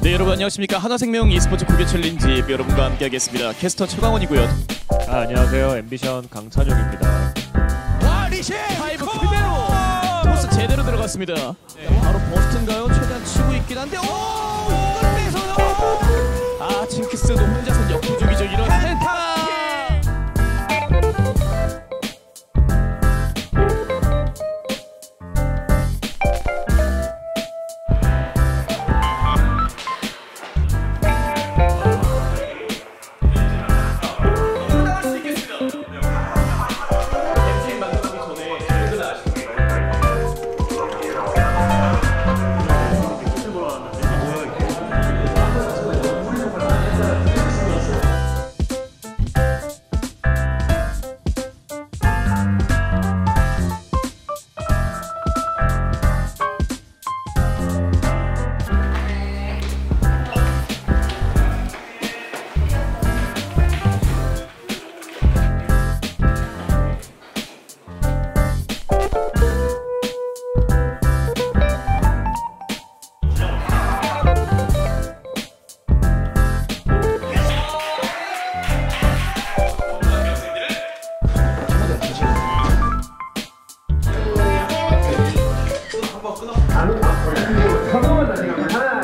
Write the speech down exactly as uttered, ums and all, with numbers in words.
네, 여러분 안녕하십니까. 하나생명 e스포츠 국외 챌린지 여러분과 함께하겠습니다. 캐스터 최강원이고요. 아, 안녕하세요. 앰비션 강찬용입니다. 와, 리시! 파이브 그대로! 토스 제대로 들어갔습니다. 네, 바로 버스트인가요? 최대한 치고 있긴 한데 오! 이걸 빼서요! 아, 징크스 높은 자선 역부족이죠. 이런 센터! 잠깐만 나 지금 하나